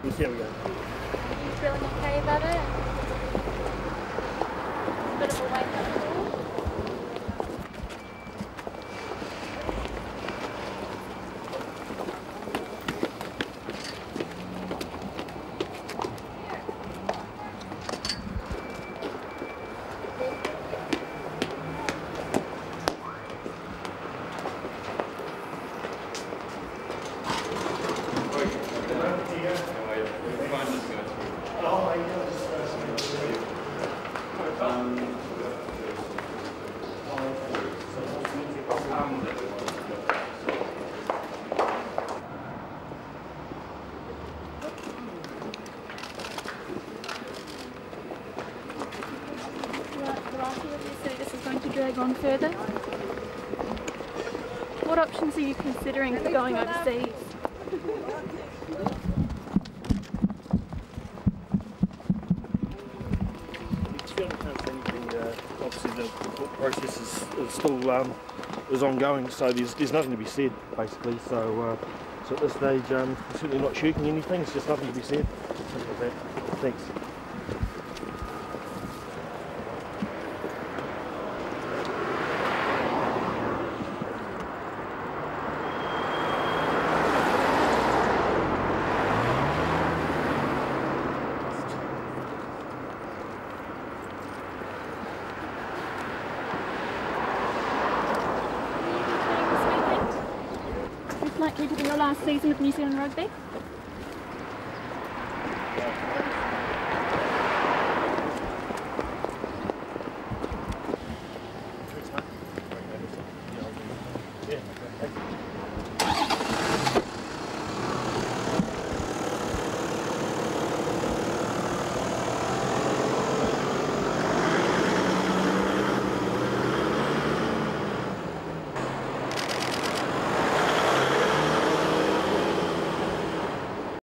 We'll see how we go. Are you feeling okay about it? It's a bit of a wake-up call. Obviously this is going to drag on further. What options are you considering for going overseas? Obviously the process is still is ongoing, so there's nothing to be said basically. So at this stage, we're certainly not shooting anything. It's just nothing to be said. Simple as that. Thanks. Likely to be your last season of New Zealand rugby?